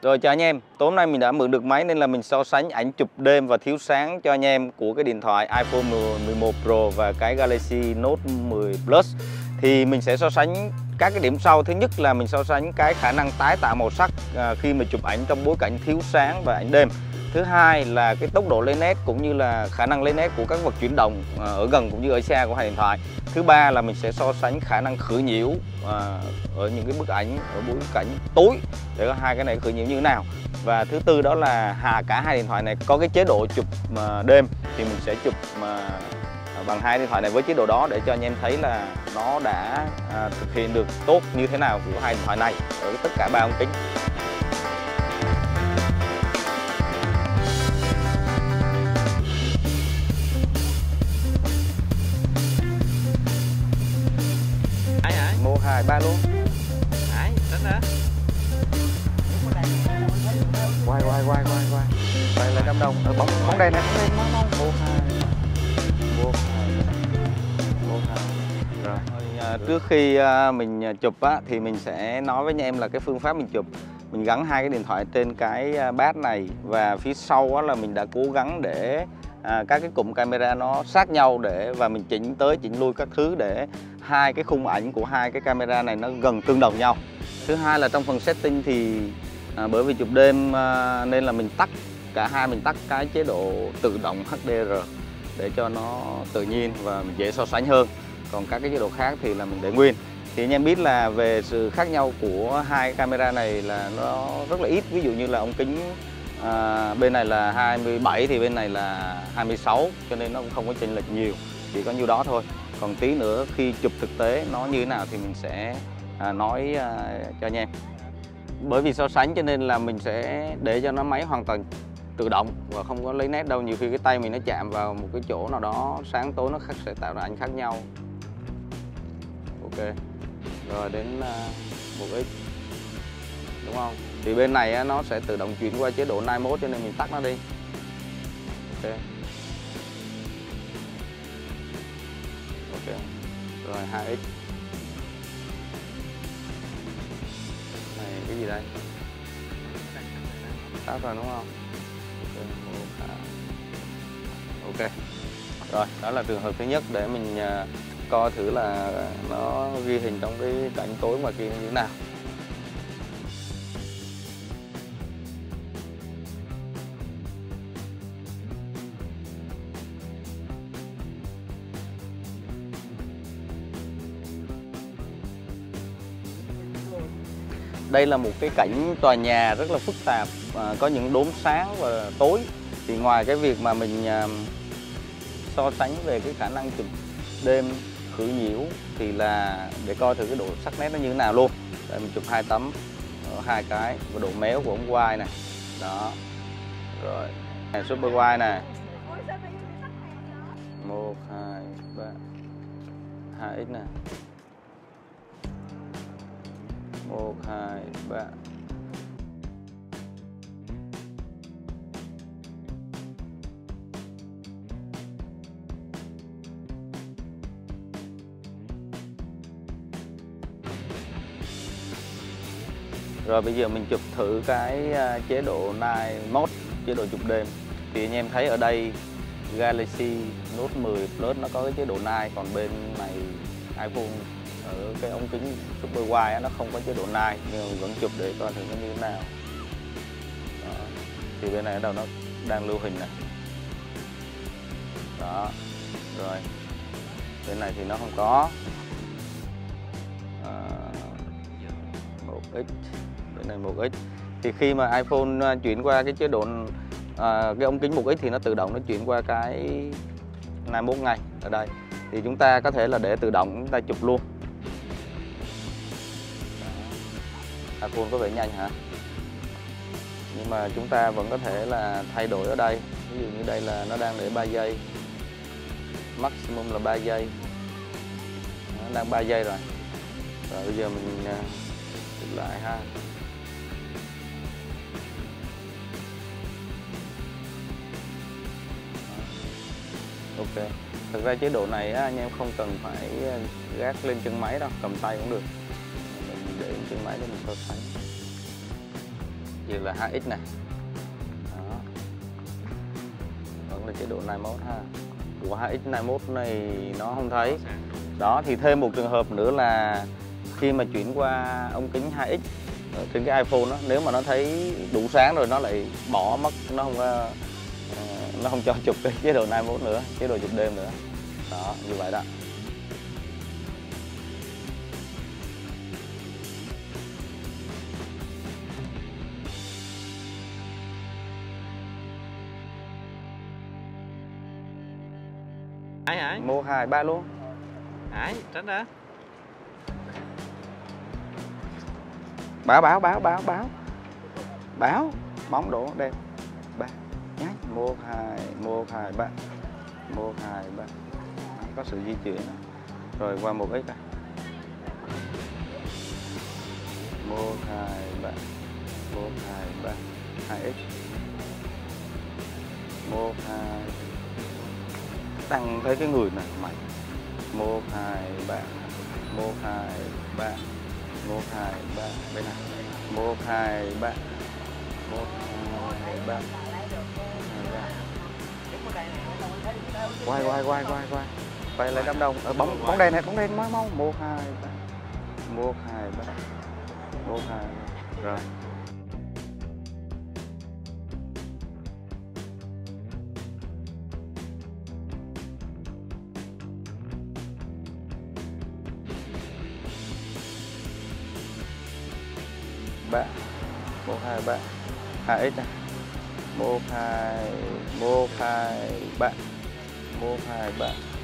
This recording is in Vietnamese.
Rồi chào anh em, tối hôm nay mình đã mượn được máy nên là mình so sánh ảnh chụp đêm và thiếu sáng cho anh em của cái điện thoại iPhone 11 Pro và cái Galaxy Note 10 Plus. Thì mình sẽ so sánh các cái điểm sau. Thứ nhất là mình so sánh cái khả năng tái tạo màu sắc khi mà chụp ảnh trong bối cảnh thiếu sáng và ảnh đêm. Thứ hai là cái tốc độ lấy nét cũng như là khả năng lấy nét của các vật chuyển động ở gần cũng như ở xa của hai điện thoại. Thứ ba là mình sẽ so sánh khả năng khử nhiễu ở những cái bức ảnh ở bối cảnh tối để có hai cái này khử nhiễu như thế nào. Và thứ tư đó là cả hai điện thoại này có cái chế độ chụp đêm thì mình sẽ chụp bằng hai điện thoại này với chế độ đó để cho anh em thấy là nó đã thực hiện được tốt như thế nào của hai điện thoại này ở tất cả ba ống kính. Một, hai, ba luôn. Hải, đánh hả? Quay lại đám đông. Bóng đèn này, bóng đèn. Một, hai. Rồi. Trước khi mình chụp thì mình sẽ nói với anh em là cái phương pháp mình chụp. Mình gắn hai cái điện thoại trên cái bát này và phía sau là mình đã cố gắng để các cái cụm camera nó sát nhau và mình chỉnh tới chỉnh lui các thứ để hai cái khung ảnh của hai cái camera này nó gần tương đồng nhau. Thứ hai là trong phần setting thì bởi vì chụp đêm nên là mình tắt mình tắt cái chế độ tự động HDR để cho nó tự nhiên và mình dễ so sánh hơn. Còn các cái chế độ khác thì là mình để nguyên. Thì anh em biết là về sự khác nhau của hai camera này là nó rất là ít. Ví dụ như là ống kính bên này là 27 thì bên này là 26, cho nên nó cũng không có chênh lệch nhiều, chỉ có nhiêu đó thôi. Còn tí nữa khi chụp thực tế nó như thế nào thì mình sẽ nói cho anh em. Bởi vì so sánh cho nên là mình sẽ để cho nó máy hoàn toàn tự động và không có lấy nét đâu. Nhiều khi cái tay mình nó chạm vào một cái chỗ nào đó sáng tối nó sẽ tạo ra ảnh khác nhau. Ok, rồi đến 1x, đúng không? Thì bên này nó sẽ tự động chuyển qua chế độ Night Mode cho nên mình tắt nó đi. Ok. Ok. Rồi 2x. Này cái gì đây? Tắt rồi đúng không? Ok. Rồi, đó là trường hợp thứ nhất để mình coi thử là nó ghi hình trong cái cảnh tối ngoài kia như thế nào. Đây là một cái cảnh tòa nhà rất là phức tạp, có những đốm sáng và tối. Thì ngoài cái việc mà mình so sánh về cái khả năng chụp đêm khử nhiễu thì là để coi thử cái độ sắc nét nó như thế nào luôn. Để mình chụp hai tấm, hai cái và độ méo của ống quay này. Đó. Rồi, super wide này. 1, 2, 3. 2x này. 1, 2, 3. Rồi bây giờ mình chụp thử cái chế độ Night Mode, chế độ chụp đêm. Thì anh em thấy ở đây Galaxy Note 10 Plus nó có cái chế độ Night, còn bên này iPhone ở cái ống kính super wide nó không có chế độ Night, nhưng mà mình vẫn chụp để coi thử nó như thế nào. Đó. Thì bên này ở đầu nó đang lưu hình này. Đó. Rồi. Bên này thì nó không có. 1x. Bên này 1x. Thì khi mà iPhone chuyển qua cái chế độ cái ống kính 1x thì nó tự động nó chuyển qua cái Night Mode ngay ở đây. Thì chúng ta có thể là để tự động chúng ta chụp luôn. iPhone có vẻ nhanh hả? Nhưng mà chúng ta vẫn có thể là thay đổi ở đây. Ví dụ như đây là nó đang để 3 giây. Maximum là 3 giây. Nó đang 3 giây rồi. Rồi bây giờ mình chụp lại ha. Ok. Thực ra chế độ này anh em không cần phải gác lên chân máy đâu, cầm tay cũng được. Mình để chân máy để mình so sánh. Giờ là 2x này. Đó. Vẫn là chế độ này mode ha. Của 2x này mode này nó không thấy. Đó thì thêm một trường hợp nữa là khi mà chuyển qua ống kính 2x trên cái iPhone đó, nếu mà nó thấy đủ sáng rồi nó lại bỏ mất, nó không cho chụp cái chế độ night mode nữa, chế độ chụp đêm nữa. Đó, như vậy đó. Hải 1, 2, 3 luôn. Hải tránh ra. Báo bóng đổ đen 3 nhá. 1, 2, 3 1, 2, 3. Có sự di chuyển rồi qua 1x này. 1, 2, 3 1, 2, 3 2x 1, 2 tăng thấy cái người này mày. 1, 2, 3 1, 2, 3 1, 2, 3 bên này. 1, 2, 3 1, 2, 3 quay lại đám đông ở bóng đèn này, bóng đèn mau 1, 2, 3 1, 2, 3 1, 2 rồi. Ba 1, 2, 3 2x này. 1, 2 3 1, 2, 3